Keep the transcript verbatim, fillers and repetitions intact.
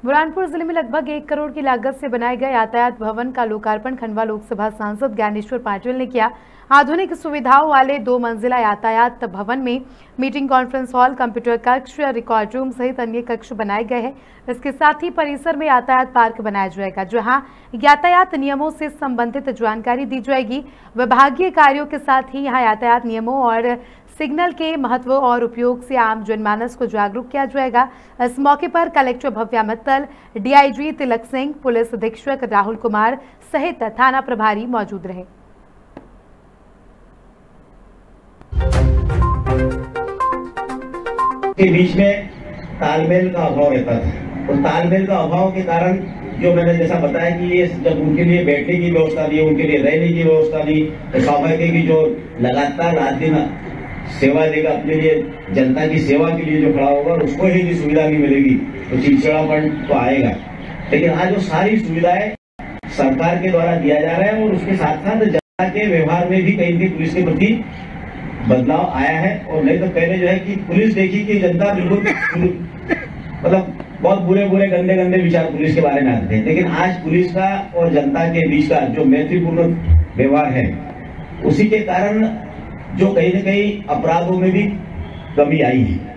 बुरहानपुर जिले में लगभग एक करोड़ की लागत से बनाए गए यातायात भवन का लोकार्पण खंडवा लोकसभा सांसद ज्ञानेश्वर पाटिल ने किया। आधुनिक सुविधाओं वाले दो मंजिला यातायात भवन में मीटिंग कॉन्फ्रेंस हॉल, कंप्यूटर कक्ष, रिकॉर्ड रूम सहित अन्य कक्ष बनाए गए हैं। इसके साथ ही परिसर में यातायात पार्क बनाया जाएगा, जहां यातायात नियमों से संबंधित जानकारी दी जाएगी। विभागीय कार्यों के साथ ही यहां यातायात नियमों और सिग्नल के महत्व और उपयोग से आम जनमानस को जागरूक किया जाएगा। इस मौके पर collector Bhavya Mittal, DIG Tilak Singh, police अधीक्षक राहुल कुमार सहित थाना प्रभारी मौजूद रहे। के बीच में तालमेल का अभाव रहता था और तालमेल का अभाव के कारण जो मैंने जैसा बताया कि ये जब उनके लिए बैठने की व्यवस्था दी, उनके लिए रहने की व्यवस्था दी, तो स्वाभाविक है कि जो लगातार रात दिन सेवा देगा, अपने लिए जनता की सेवा के लिए जो खड़ा होगा उसको ही जो सुविधा नहीं मिलेगी तो चिड़चिड़ापन तो आएगा। लेकिन आज वो सारी सुविधाएं सरकार के द्वारा दिया जा रहा है और उसके साथ साथ जनता के व्यवहार में भी कहीं भी पुलिस के प्रति बदलाव आया है। और नहीं तो पहले जो है कि पुलिस देखी कि जनता बिल्कुल मतलब बहुत बुरे बुरे गंदे गंदे विचार पुलिस के बारे में आते थे, लेकिन आज पुलिस का और जनता के बीच का जो मैत्रीपूर्ण व्यवहार है उसी के कारण जो कहीं न कहीं अपराधों में भी कमी आई है।